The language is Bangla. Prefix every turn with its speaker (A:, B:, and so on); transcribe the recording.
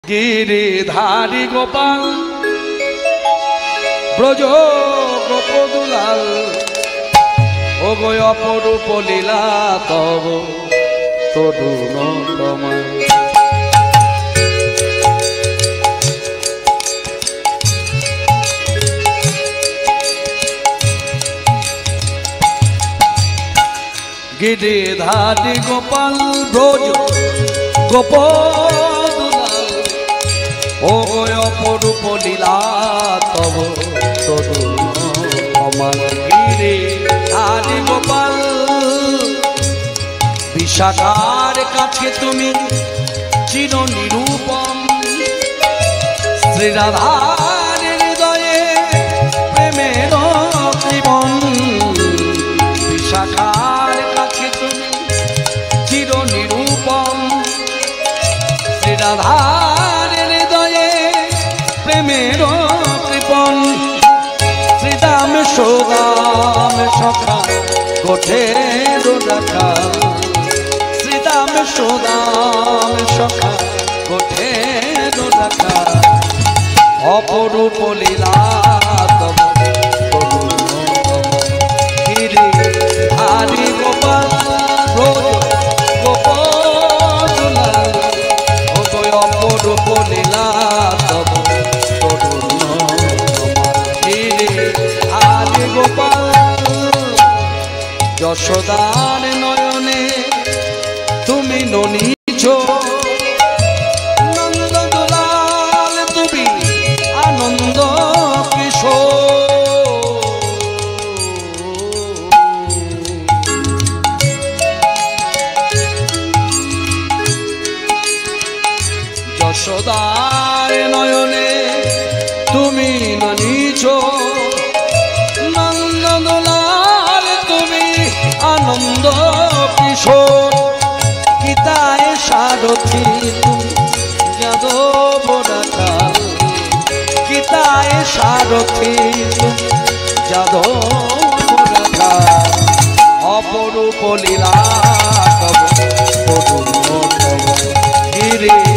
A: गिरिधारी गोपाल ब्रज गोपदुलाल ओ गो अपरूप लीला तब तरुण कमल गिरिधारी गोपाल ब्रज गोपदुलाल ओ गो अपरूप लीला तब तरुण कमल गिरिधारी गोपाल विशाखार काछे तुमी चिर निरूपम श्री राधार हृदये प्रेमेर जीवन विशाखार काछे तुमी चिर निरूपम श्री राधार हृदये प्रेमेर कृपण श्रीदाम सोदाम सखा गोठेर राखाल श्रीदाम सोदाम सखा गोठेर राखाल अपरूप लीला तब गिरिधारी गोपाल गोपदुलाल ओ गो अपरूप लीला तब गिरिधारी गोपाल যশোদার নয়নে তুমি ননীছ নন্দ দুলাল তুমি আনন্দ কিশোর যশোদার নয়নে তুমি ননীছ নন্দ দুলাল তুমি আনন্দ কিশোর গীতায় সারথি তুমি যাদব রাখাল গীতায় সারথি তুমি যাদব রাখাল অপরূপ লীলা তব তরুণ তব গিরি